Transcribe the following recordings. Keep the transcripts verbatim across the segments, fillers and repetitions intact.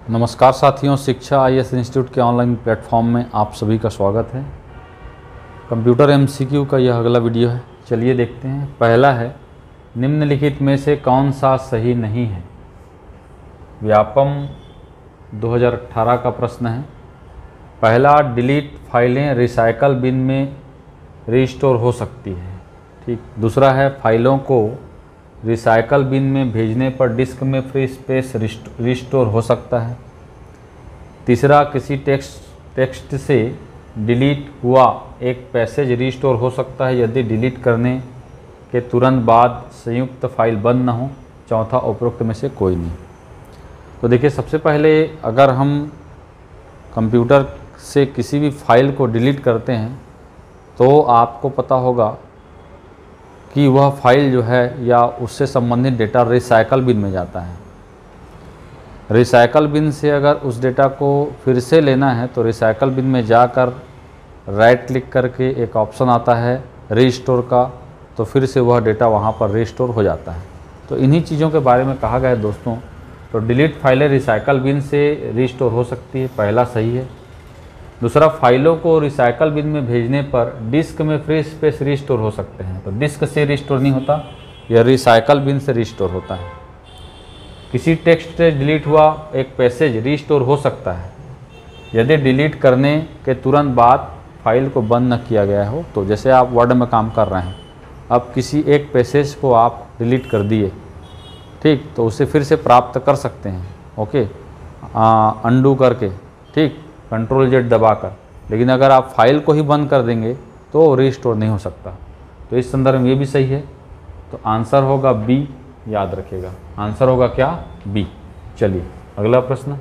नमस्कार साथियों, Shiksha I A S institute के ऑनलाइन प्लेटफॉर्म में आप सभी का स्वागत है। कंप्यूटर एमसीक्यू का यह अगला वीडियो है। चलिए देखते हैं। पहला है, निम्नलिखित में से कौन सा सही नहीं है। व्यापम दो हज़ार अठारह का प्रश्न है। पहला, डिलीट फाइलें रिसाइकल बिन में रिस्टोर हो सकती है। ठीक। दूसरा है, फाइलों को रिसाइकल बिन में भेजने पर डिस्क में फ्री स्पेस रिस्टोर हो सकता है। तीसरा, किसी टेक्स्ट टेक्स्ट से डिलीट हुआ एक पैसेज रिस्टोर हो सकता है यदि डिलीट करने के तुरंत बाद संयुक्त फाइल बंद न हो। चौथा, उपरोक्त में से कोई नहीं। तो देखिए, सबसे पहले अगर हम कंप्यूटर से किसी भी फाइल को डिलीट करते हैं तो आपको पता होगा कि वह फाइल जो है या उससे संबंधित डेटा रिसाइकल बिन में जाता है। रिसाइकल बिन से अगर उस डेटा को फिर से लेना है तो रिसाइकल बिन में जाकर राइट क्लिक करके एक ऑप्शन आता है रीस्टोर का, तो फिर से वह डेटा वहाँ पर रीस्टोर हो जाता है। तो इन्हीं चीज़ों के बारे में कहा गया है दोस्तों। तो डिलीट फाइलें रिसाइकल बिन से रीस्टोर हो सकती है, पहला सही है। दूसरा, फाइलों को रिसाइकल बिन में भेजने पर डिस्क में फ्री स्पेस रिस्टोर हो सकते हैं। तो डिस्क से रिस्टोर नहीं होता, यह रिसाइकल बिन से रिस्टोर होता है। किसी टेक्स्ट से डिलीट हुआ एक पैसेज रिस्टोर हो सकता है यदि डिलीट करने के तुरंत बाद फाइल को बंद न किया गया हो। तो जैसे आप वर्ड में काम कर रहे हैं, अब किसी एक पैसेज को आप डिलीट कर दिए, ठीक, तो उसे फिर से प्राप्त कर सकते हैं। ओके, अंडू करके, ठीक, कंट्रोल जेड दबाकर। लेकिन अगर आप फाइल को ही बंद कर देंगे तो रिस्टोर नहीं हो सकता। तो इस संदर्भ में ये भी सही है। तो आंसर होगा बी, याद रखिएगा। आंसर होगा क्या? बी। चलिए अगला प्रश्न।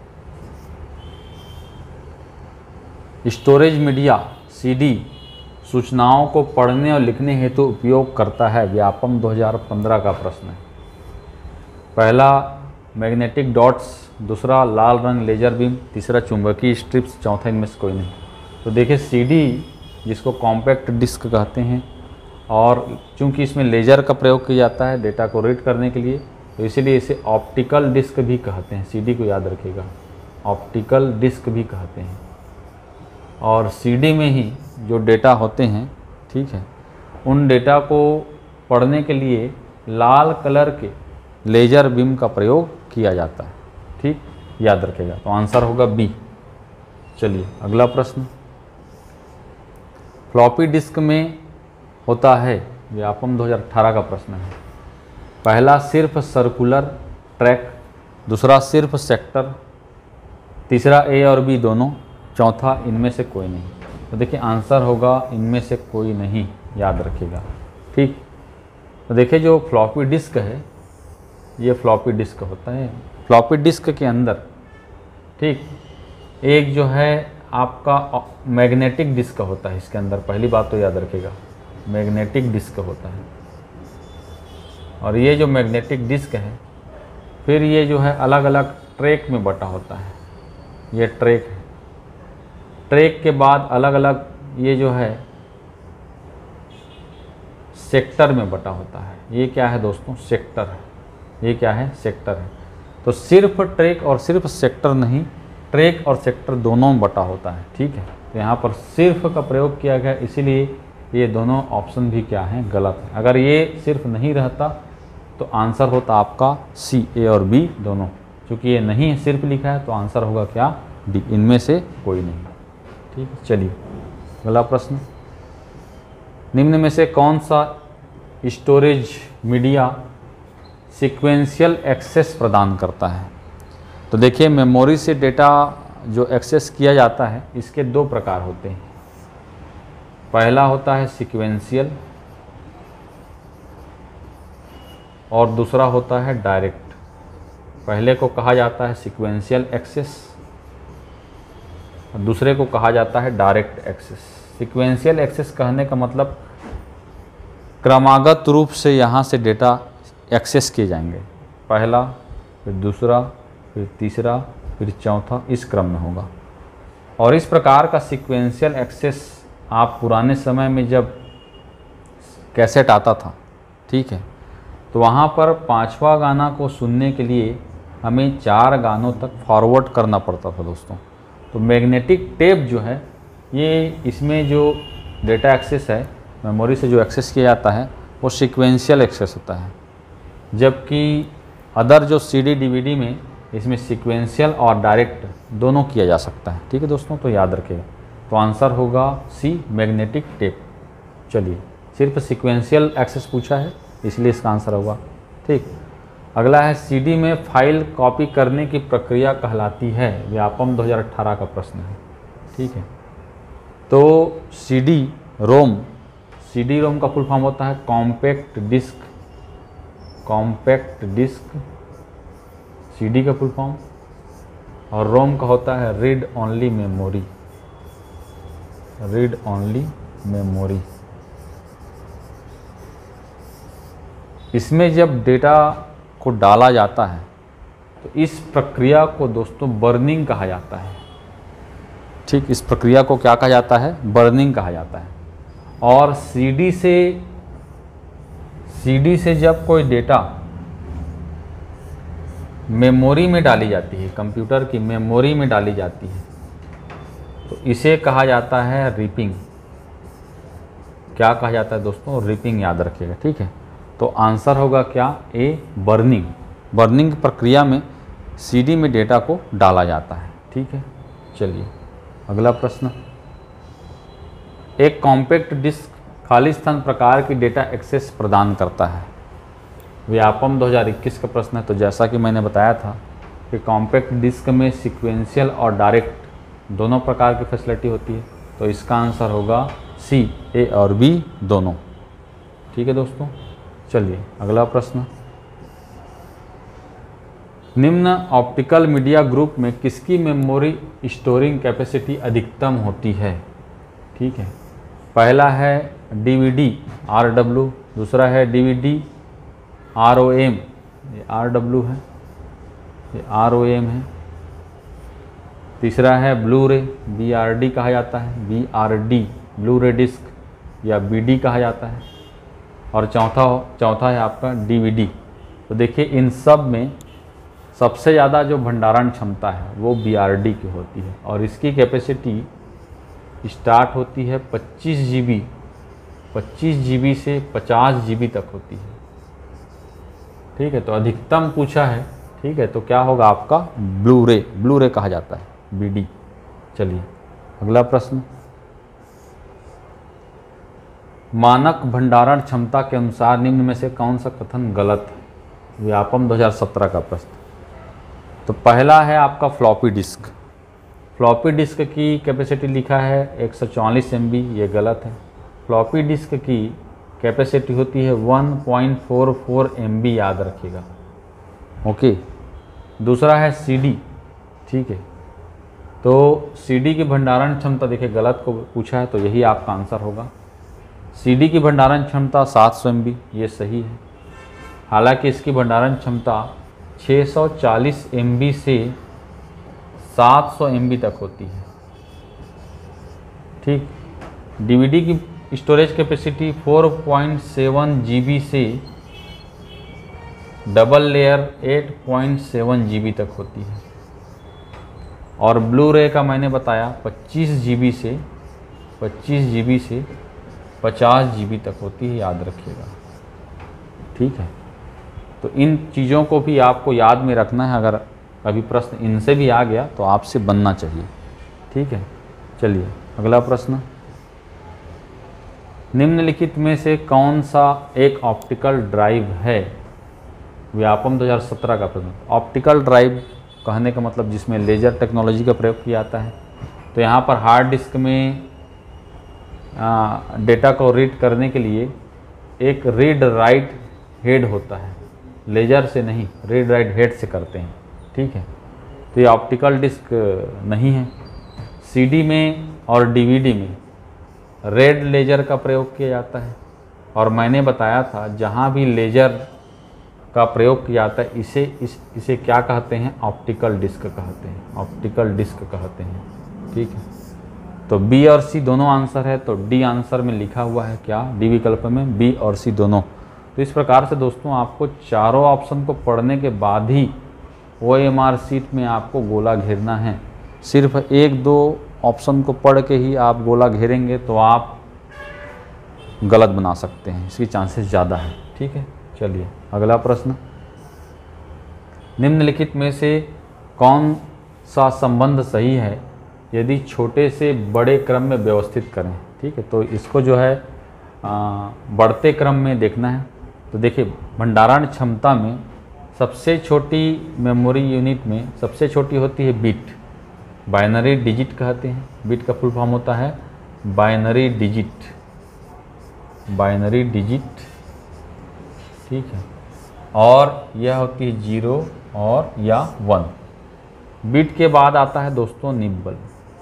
स्टोरेज मीडिया सीडी सूचनाओं को पढ़ने और लिखने हेतु उपयोग करता है। व्यापम दो हज़ार पंद्रह का प्रश्न है। पहला, मैग्नेटिक डॉट्स। दूसरा, लाल रंग लेजर बीम। तीसरा, चुंबकीय स्ट्रिप्स। चौथा, इनमें से कोई नहीं। तो देखिए, सीडी जिसको कॉम्पैक्ट डिस्क कहते हैं, और चूंकि इसमें लेजर का प्रयोग किया जाता है डेटा को रीड करने के लिए, तो इसीलिए इसे ऑप्टिकल डिस्क भी कहते हैं। सीडी को याद रखिएगा, ऑप्टिकल डिस्क भी कहते हैं। और सीडी में ही जो डेटा होते हैं, ठीक है, उन डेटा को पढ़ने के लिए लाल कलर के लेजर बीम का प्रयोग किया जाता है। ठीक, याद रखेगा। तो आंसर होगा बी। चलिए अगला प्रश्न। फ्लॉपी डिस्क में होता है। व्यापम दो हज़ार अठारह का प्रश्न है। पहला, सिर्फ सर्कुलर ट्रैक। दूसरा, सिर्फ सेक्टर। तीसरा, ए और बी दोनों। चौथा, इनमें से कोई नहीं। तो देखिए, आंसर होगा इनमें से कोई नहीं, याद रखिएगा। ठीक। तो देखिए, जो फ्लॉपी डिस्क है, ये फ्लॉपी डिस्क होता है। फ्लॉपी डिस्क के अंदर, ठीक, एक जो है आपका मैग्नेटिक डिस्क होता है इसके अंदर। पहली बात तो याद रखिएगा, मैग्नेटिक डिस्क होता है। और ये जो मैग्नेटिक डिस्क है, फिर ये जो है अलग अलग ट्रैक में बटा होता है। ये ट्रैक है। ट्रैक के बाद अलग अलग ये जो है सेक्टर में बटा होता है। ये क्या है दोस्तों? सेक्टर है। ये क्या है? सेक्टर है। तो सिर्फ ट्रैक और सिर्फ सेक्टर नहीं, ट्रैक और सेक्टर दोनों में बटा होता है। ठीक है। तो यहाँ पर सिर्फ का प्रयोग किया गया, इसीलिए ये दोनों ऑप्शन भी क्या हैं? गलत है। अगर ये सिर्फ नहीं रहता तो आंसर होता आपका सी, ए और बी दोनों। क्योंकि ये नहीं है, सिर्फ लिखा है, तो आंसर होगा क्या? डी, इनमें से कोई नहीं। ठीक है। चलिए अगला प्रश्न। निम्न में से कौन सा स्टोरेज मीडिया सीक्वेंशियल एक्सेस प्रदान करता है? तो देखिए, मेमोरी से डेटा जो एक्सेस किया जाता है, इसके दो प्रकार होते हैं। पहला होता है सीक्वेंशियल और दूसरा होता है डायरेक्ट। पहले को कहा जाता है सीक्वेंशियल एक्सेस और दूसरे को कहा जाता है डायरेक्ट एक्सेस। सीक्वेंशियल एक्सेस कहने का मतलब क्रमागत रूप से यहाँ से डेटा एक्सेस किए जाएंगे। पहला, फिर दूसरा, फिर तीसरा, फिर चौथा, इस क्रम में होगा। और इस प्रकार का सीक्वेंशियल एक्सेस आप पुराने समय में जब कैसेट आता था, ठीक है, तो वहाँ पर पांचवा गाना को सुनने के लिए हमें चार गानों तक फॉरवर्ड करना पड़ता था दोस्तों। तो मैग्नेटिक टेप जो है ये, इसमें जो डेटा एक्सेस है मेमोरी से जो एक्सेस किया जाता है वो सीक्वेंशियल एक्सेस होता है, जबकि अदर जो सीडी डीवीडी में इसमें सीक्वेंशियल और डायरेक्ट दोनों किया जा सकता है। ठीक है दोस्तों, तो याद रखिएगा। तो आंसर होगा सी, मैग्नेटिक टेप। चलिए, सिर्फ सीक्वेंशियल एक्सेस पूछा है इसलिए इसका आंसर होगा। ठीक, अगला है सीडी में फाइल कॉपी करने की प्रक्रिया कहलाती है, व्यापम दो हज़ार अठारह का प्रश्न है। ठीक है, तो सीडी रोम, सीडी रोम का फुल फॉर्म होता है compact disc, compact disc CD का फुल फॉर्म, और रोम का होता है read only memory, read only memory. इसमें जब डेटा को डाला जाता है तो इस प्रक्रिया को दोस्तों बर्निंग कहा जाता है। ठीक, इस प्रक्रिया को क्या कहा जाता है? बर्निंग कहा जाता है। और सीडी से सीडी से जब कोई डेटा मेमोरी में डाली जाती है, कंप्यूटर की मेमोरी में डाली जाती है, तो इसे कहा जाता है रिपिंग। क्या कहा जाता है दोस्तों? रिपिंग, याद रखिएगा। ठीक है, तो आंसर होगा क्या? ए, बर्निंग। बर्निंग प्रक्रिया में सीडी में डेटा को डाला जाता है। ठीक है, चलिए अगला प्रश्न। एक कॉम्पैक्ट डिस्क खालिस्तान प्रकार की डेटा एक्सेस प्रदान करता है, व्यापम दो हज़ार इक्कीस का प्रश्न है। तो जैसा कि मैंने बताया था कि कॉम्पैक्ट डिस्क में सीक्वेंशियल और डायरेक्ट दोनों प्रकार की फैसिलिटी होती है, तो इसका आंसर होगा सी, ए और बी दोनों। ठीक है दोस्तों, चलिए अगला प्रश्न। निम्न ऑप्टिकल मीडिया ग्रुप में किसकी मेमोरी स्टोरिंग कैपेसिटी अधिकतम होती है? ठीक है, पहला है डीवीडी आर डब्ल्यू, दूसरा है डीवीडी आर ओ एम, ये आर डब्ल्यू है, ये आर ओ एम है, तीसरा है ब्लू रे, बी आर डी कहा जाता है, B R D blu ray disc या बी डी कहा जाता है, और चौथा चौथा है आपका डीवीडी। तो देखिए इन सब में सबसे ज़्यादा जो भंडारण क्षमता है वो बी आर डी की होती है, और इसकी कैपेसिटी स्टार्ट होती है पच्चीस जी बी, पच्चीस जी बी से पचास जी बी तक होती है। ठीक है, तो अधिकतम पूछा है। ठीक है, तो क्या होगा आपका? ब्लू रे, ब्लू रे कहा जाता है, बी डी। चलिए अगला प्रश्न। मानक भंडारण क्षमता के अनुसार निम्न में से कौन सा कथन गलत है? व्यापम दो हज़ार सत्रह का प्रश्न। तो पहला है आपका फ्लॉपी डिस्क। फ्लॉपी डिस्क की कैपेसिटी लिखा है एक सौ चौवालीस एम बी, ये गलत है। फ्लॉपी डिस्क की कैपेसिटी होती है एक पॉइंट चार चार एम बी, याद रखिएगा। ओके, दूसरा है सीडी। ठीक है, तो सीडी की भंडारण क्षमता देखिए गलत को पूछा है, तो यही आपका आंसर होगा। सीडी की भंडारण क्षमता सात सौ एम बी, ये सही है। हालांकि इसकी भंडारण क्षमता छह सौ चालीस एम बी से सात सौ एम बी तक होती है। ठीक, डीवीडी की स्टोरेज कैपेसिटी चार पॉइंट सात जी बी से डबल लेयर आठ पॉइंट सात जी बी तक होती है, और ब्लू रे का मैंने बताया पच्चीस जी बी से पच्चीस जी बी से पचास जी बी तक होती है, याद रखिएगा। ठीक है, तो इन चीज़ों को भी आपको याद में रखना है। अगर कभी प्रश्न इनसे भी आ गया तो आपसे बनना चाहिए। ठीक है, चलिए अगला प्रश्न। निम्नलिखित में से कौन सा एक ऑप्टिकल ड्राइव है? व्यापम दो हज़ार सत्रह का प्रश्न। ऑप्टिकल ड्राइव कहने का मतलब जिसमें लेज़र टेक्नोलॉजी का प्रयोग किया जाता है। तो यहाँ पर हार्ड डिस्क में आ, डेटा को रीड करने के लिए एक रीड राइट हेड होता है, लेज़र से नहीं, रीड राइट हेड से करते हैं। ठीक है, तो ये ऑप्टिकल डिस्क नहीं है। सीडी में और डीवीडी में रेड लेज़र का प्रयोग किया जाता है, और मैंने बताया था जहाँ भी लेज़र का प्रयोग किया जाता है इसे इस इसे क्या कहते हैं? ऑप्टिकल डिस्क कहते हैं, ऑप्टिकल डिस्क कहते हैं। ठीक है, तो बी और सी दोनों आंसर है, तो डी आंसर में लिखा हुआ है क्या? डी विकल्प में बी और सी दोनों। तो इस प्रकार से दोस्तों आपको चारों ऑप्शन को पढ़ने के बाद ही ओ एम आर शीट में आपको गोला घेरना है। सिर्फ एक दो ऑप्शन को पढ़ के ही आप गोला घेरेंगे तो आप गलत बना सकते हैं, इसकी चांसेस ज़्यादा है। ठीक है, चलिए अगला प्रश्न। निम्नलिखित में से कौन सा संबंध सही है यदि छोटे से बड़े क्रम में व्यवस्थित करें। ठीक है, तो इसको जो है आ, बढ़ते क्रम में देखना है। तो देखिए, भंडारण क्षमता में सबसे छोटी मेमोरी यूनिट में सबसे छोटी होती है बिट, बाइनरी डिजिट कहते हैं। बिट का फुल फॉर्म होता है बाइनरी डिजिट, बाइनरी डिजिट। ठीक है, और यह होती है जीरो और या वन। बिट के बाद आता है दोस्तों निब्बल।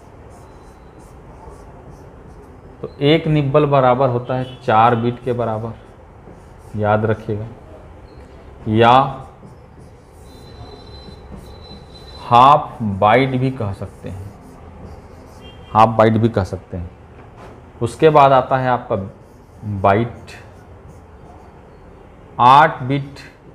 तो एक निब्बल बराबर होता है चार बिट के बराबर, याद रखिएगा। या हाफ बाइट भी कह सकते हैं, हाफ बाइट भी कह सकते हैं। उसके बाद आता है आपका बाइट, आठ बिट,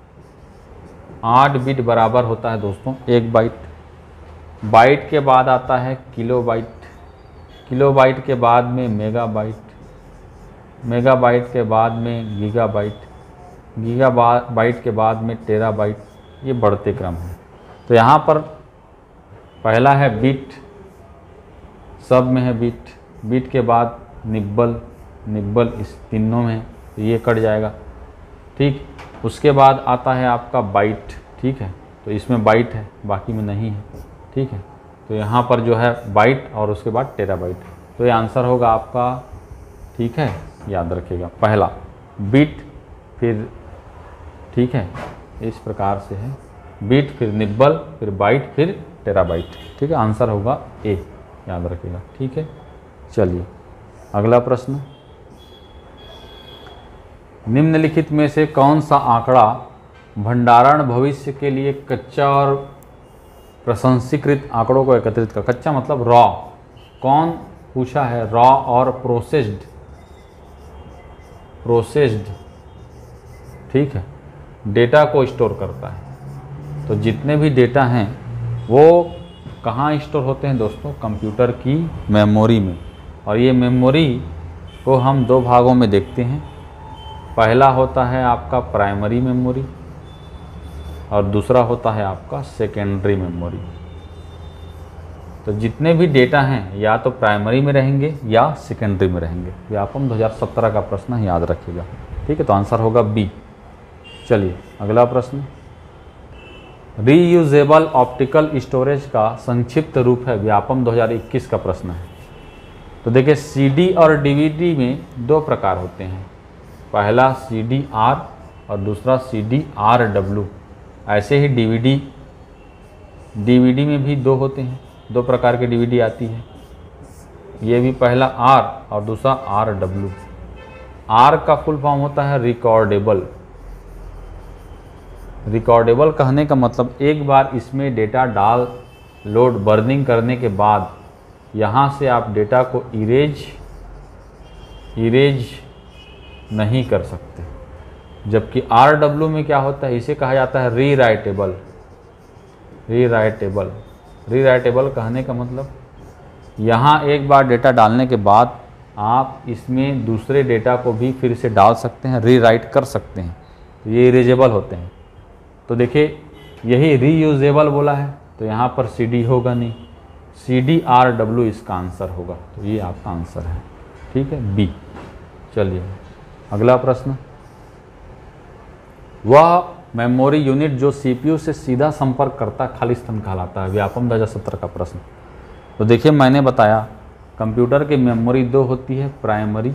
आठ बिट बराबर होता है दोस्तों एक बाइट। बाइट के बाद आता है किलो बाइट, किलो बाइट के बाद में मेगा बाइट, मेगा बाइट के बाद में गीगा बाइट, गीगा बाइट के बाद में टेरा बाइट। ये बढ़ते क्रम है। तो यहाँ पर पहला है बिट, सब में है बिट, बिट के बाद निब्बल, निब्बल इस तीनों में है, तो ये कट जाएगा। ठीक, उसके बाद आता है आपका बाइट। ठीक है, तो इसमें बाइट है, बाकी में नहीं है। ठीक है, तो यहाँ पर जो है बाइट और उसके बाद टेराबाइट। तो ये आंसर होगा आपका। ठीक है, याद रखिएगा, पहला बिट फिर, ठीक है, इस प्रकार से है बिट फिर निब्बल फिर बाइट फिर टेराबाइट। ठीक है, आंसर होगा ए, याद रखिएगा। ठीक है, चलिए अगला प्रश्न। निम्नलिखित में से कौन सा आंकड़ा भंडारण भविष्य के लिए कच्चा और प्रसंस्कृत आंकड़ों को एकत्रित कर, कच्चा मतलब रॉ, कौन पूछा है, रॉ और प्रोसेस्ड, प्रोसेस्ड ठीक है, डेटा को स्टोर करता है। तो जितने भी डेटा हैं वो कहाँ स्टोर होते हैं दोस्तों, कंप्यूटर की मेमोरी में। और ये मेमोरी को हम दो भागों में देखते हैं, पहला होता है आपका प्राइमरी मेमोरी और दूसरा होता है आपका सेकेंडरी मेमोरी। तो जितने भी डेटा हैं या तो प्राइमरी में रहेंगे या सेकेंडरी में रहेंगे। व्यापम दो हज़ार सत्रह का प्रश्न है, याद रखिएगा। ठीक है, तो आंसर होगा बी। चलिए अगला प्रश्न। रीयूजेबल ऑप्टिकल स्टोरेज का संक्षिप्त रूप है, व्यापम दो हज़ार इक्कीस का प्रश्न है। तो देखिए, सीडी और डीवीडी में दो प्रकार होते हैं, पहला सी डी आर और दूसरा सी डी आर डब्ल्यू। ऐसे ही डीवीडी, डीवीडी में भी दो होते हैं, दो प्रकार की डीवीडी आती है। ये भी पहला आर और दूसरा आर डब्ल्यू। आर का फुल फॉर्म होता है रिकॉर्डेबल। रिकॉर्डेबल कहने का मतलब एक बार इसमें डेटा डाल लोड बर्निंग करने के बाद यहाँ से आप डेटा को इरेज इरेज नहीं कर सकते। जबकि आर डब्ल्यू में क्या होता है, इसे कहा जाता है री राइटेबल। री राइटेबल री राइटेबल कहने का मतलब यहाँ एक बार डेटा डालने के बाद आप इसमें दूसरे डेटा को भी फिर से डाल सकते हैं, री राइट कर सकते हैं। तो ये इरेजेबल होते हैं। तो देखिए, यही रीयूजेबल बोला है, तो यहाँ पर सी डी होगा नहीं, सी डी आर डब्ल्यू इसका आंसर होगा। तो ये आपका आंसर है। ठीक है, बी। चलिए अगला प्रश्न। वह मेमोरी यूनिट जो सीपीयू से सीधा संपर्क करता खाली स्थान कहलाता है, व्यापम दो हज़ार सत्रह का प्रश्न। तो देखिए, मैंने बताया कंप्यूटर की मेमोरी दो होती है, प्राइमरी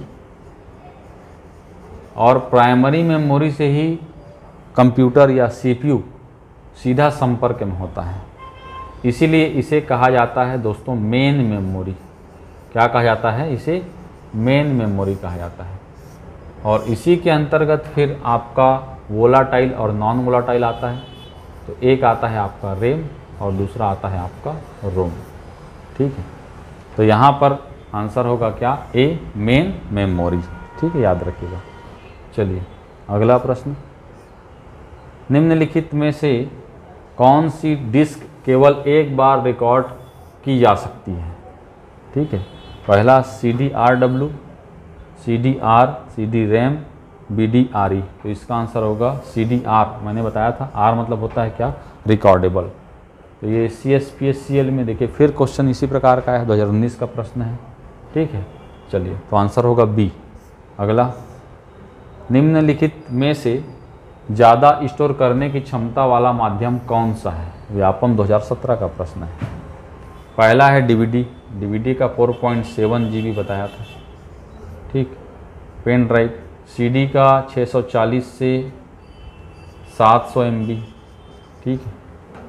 और प्राइमरी मेमोरी से ही कंप्यूटर या सीपीयू सीधा संपर्क में होता है। इसीलिए इसे कहा जाता है दोस्तों मेन मेमोरी। क्या कहा जाता है इसे? मेन मेमोरी कहा जाता है। और इसी के अंतर्गत फिर आपका वोलाटाइल और नॉन वोलाटाइल आता है। तो एक आता है आपका रैम और दूसरा आता है आपका रोम। ठीक है, तो यहाँ पर आंसर होगा क्या? A, main memory. ठीक है, याद रखिएगा। चलिए अगला प्रश्न। निम्नलिखित में से कौन सी डिस्क केवल एक बार रिकॉर्ड की जा सकती है? ठीक है, पहला C D R W, C D R, C D RAM, B D R E. तो इसका आंसर होगा सी डी आर। मैंने बताया था आर मतलब होता है क्या? रिकॉर्डेबल। तो ये C S P S C L में देखिए फिर क्वेश्चन इसी प्रकार का है, दो हज़ार उन्नीस का प्रश्न है। ठीक है, चलिए तो आंसर होगा बी। अगला, निम्नलिखित में से ज़्यादा स्टोर करने की क्षमता वाला माध्यम कौन सा है? व्यापम दो हज़ार सत्रह का प्रश्न है। पहला है डीवीडी, डीवीडी का चार पॉइंट सात जीबी बताया था। ठीक, पेन ड्राइव, सीडी का छह सौ चालीस से सात सौ एमबी। ठीक है,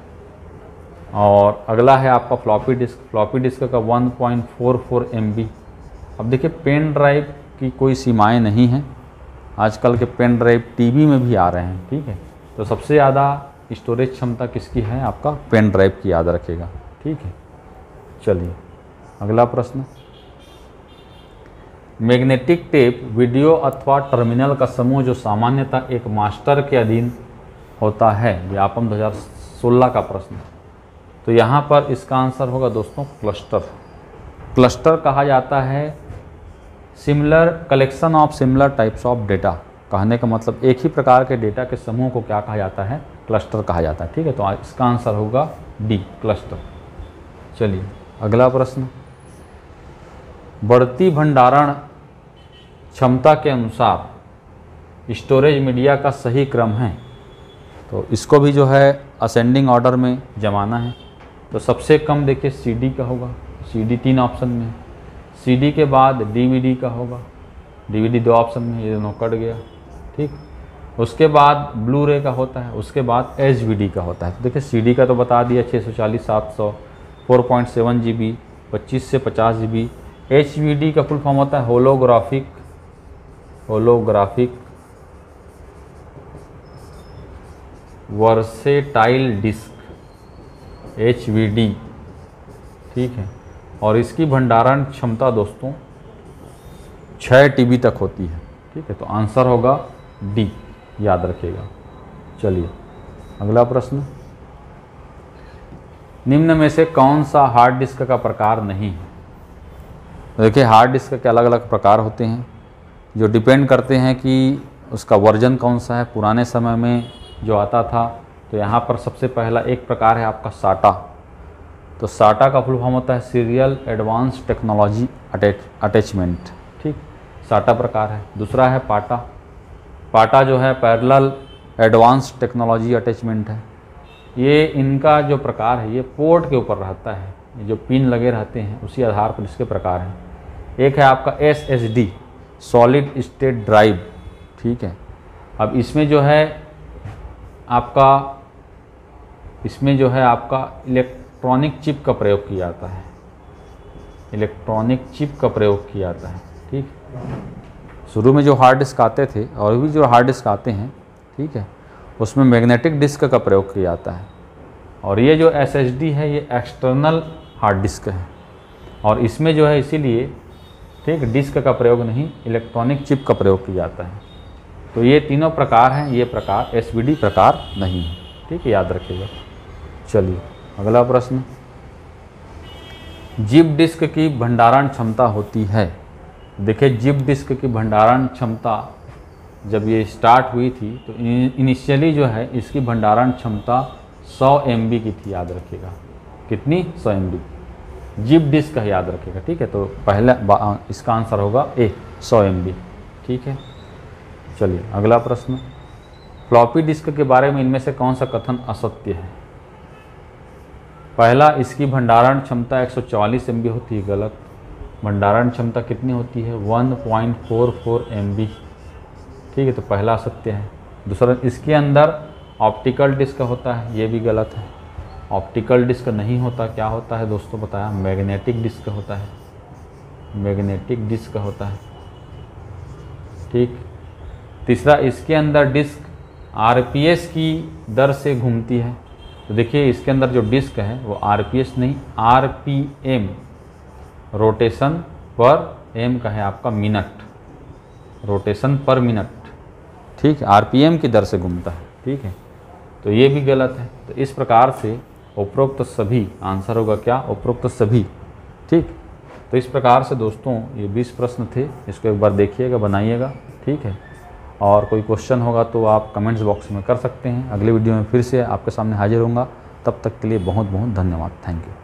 और अगला है आपका फ्लॉपी डिस्क, फ्लॉपी डिस्क का one point four four MB. अब देखिए पेन ड्राइव की कोई सीमाएं नहीं हैं, आजकल के पेन ड्राइव टीवी में भी आ रहे हैं। ठीक है, तो सबसे ज़्यादा स्टोरेज क्षमता किसकी है? आपका पेन ड्राइव की, याद रखेगा। ठीक है, चलिए अगला प्रश्न, मैग्नेटिक टेप वीडियो अथवा टर्मिनल का समूह जो सामान्यतः एक मास्टर के अधीन होता है। व्यापम दो हज़ार सोलह का प्रश्न। तो यहाँ पर इसका आंसर होगा दोस्तों क्लस्टर। क्लस्टर कहा जाता है similar collection of similar types of data. कहने का मतलब एक ही प्रकार के डेटा के समूह को क्या कहा जाता है? क्लस्टर कहा जाता है। ठीक है, तो इसका आंसर होगा डी, क्लस्टर। चलिए अगला प्रश्न, बढ़ती भंडारण क्षमता के अनुसार स्टोरेज मीडिया का सही क्रम है। तो इसको भी जो है असेंडिंग ऑर्डर में जमाना है। तो सबसे कम देखिए सीडी का होगा, सीडी तीन ऑप्शन में है। सीडी के बाद डीवीडी का होगा, डीवीडी दो ऑप्शन में, ये दोनों कट गया। ठीक, उसके बाद ब्लू रे का होता है, उसके बाद एचवीडी का होता है। तो देखिए सीडी का तो बता दिया छः सौ चालीस सात सौ, four point seven G B, पच्चीस से पचास जी बी। एचवीडी का फुल फॉर्म होता है holographic holographic versatile disc, HVD. ठीक है, और इसकी भंडारण क्षमता दोस्तों छः टीबी तक होती है। ठीक है, तो आंसर होगा डी, याद रखिएगा। चलिए अगला प्रश्न, निम्न में से कौन सा हार्ड डिस्क का प्रकार नहीं है? देखिए हार्ड डिस्क के अलग अलग प्रकार होते हैं जो डिपेंड करते हैं कि उसका वर्जन कौन सा है, पुराने समय में जो आता था। तो यहाँ पर सबसे पहला एक प्रकार है आपका साटा। तो साटा का फुल फॉर्म होता है सीरियल एडवांस टेक्नोलॉजी अटैचमेंट। ठीक, साटा प्रकार है। दूसरा है पाटा, पाटा जो है पैरेलल एडवांस टेक्नोलॉजी अटैचमेंट है। ये इनका जो प्रकार है ये पोर्ट के ऊपर रहता है, ये जो पिन लगे रहते हैं उसी आधार पर इसके प्रकार हैं। एक है आपका S S D, solid state drive. ठीक है, अब इसमें जो है आपका इसमें जो है आपका इलेक्ट्रॉनिक चिप का प्रयोग किया जाता है, इलेक्ट्रॉनिक चिप का प्रयोग किया जाता है। ठीक, शुरू में जो हार्ड डिस्क आते थे और भी जो हार्ड डिस्क आते हैं, ठीक है, उसमें मैग्नेटिक डिस्क का प्रयोग किया जाता है। और ये जो एस एस डी है ये एक्सटर्नल हार्ड डिस्क है, और इसमें जो है इसीलिए ठीक डिस्क का प्रयोग नहीं, इलेक्ट्रॉनिक चिप का प्रयोग किया जाता है। तो ये तीनों प्रकार हैं, ये प्रकार एस वी डी प्रकार नहीं है। ठीक है, याद रखिएगा। चलिए अगला प्रश्न, जिप डिस्क की भंडारण क्षमता होती है। देखिए जिप डिस्क की भंडारण क्षमता जब ये स्टार्ट हुई थी तो इनिशियली जो है इसकी भंडारण क्षमता सौ एम बी की थी, याद रखिएगा। कितनी? सौ एम बी। जिप डिस्क है, याद रखिएगा। ठीक है, तो पहला इसका आंसर होगा ए, सौ एम बी। ठीक है, चलिए अगला प्रश्न, फ्लॉपी डिस्क के बारे में इनमें से कौन सा कथन असत्य है? पहला, इसकी भंडारण क्षमता एक सौ चौवालीस एम बी होती है, गलत। भंडारण क्षमता कितनी होती है? One point four four M B. ठीक है, तो पहला असत्य है। दूसरा, इसके अंदर ऑप्टिकल डिस्क होता है, ये भी गलत है। ऑप्टिकल डिस्क नहीं होता, क्या होता है दोस्तों बताया? मैग्नेटिक डिस्क होता है, मैग्नेटिक डिस्क होता है। ठीक, तीसरा, इसके अंदर डिस्क आर पी एस की दर से घूमती है। तो देखिए इसके अंदर जो डिस्क है वो आर पी एस नहीं, आर पी एम, रोटेशन पर एम का है आपका मिनट, रोटेशन पर मिनट। ठीक है, आर पी एम की दर से घूमता है। ठीक है, तो ये भी गलत है। तो इस प्रकार से उपरोक्त सभी, आंसर होगा क्या, उपरोक्त सभी। ठीक, तो इस प्रकार से दोस्तों ये बीस प्रश्न थे, इसको एक बार देखिएगा, बनाइएगा। ठीक है, और कोई क्वेश्चन होगा तो आप कमेंट्स बॉक्स में कर सकते हैं। अगले वीडियो में फिर से आपके सामने हाजिर होऊंगा, तब तक के लिए बहुत बहुत धन्यवाद। Thank you.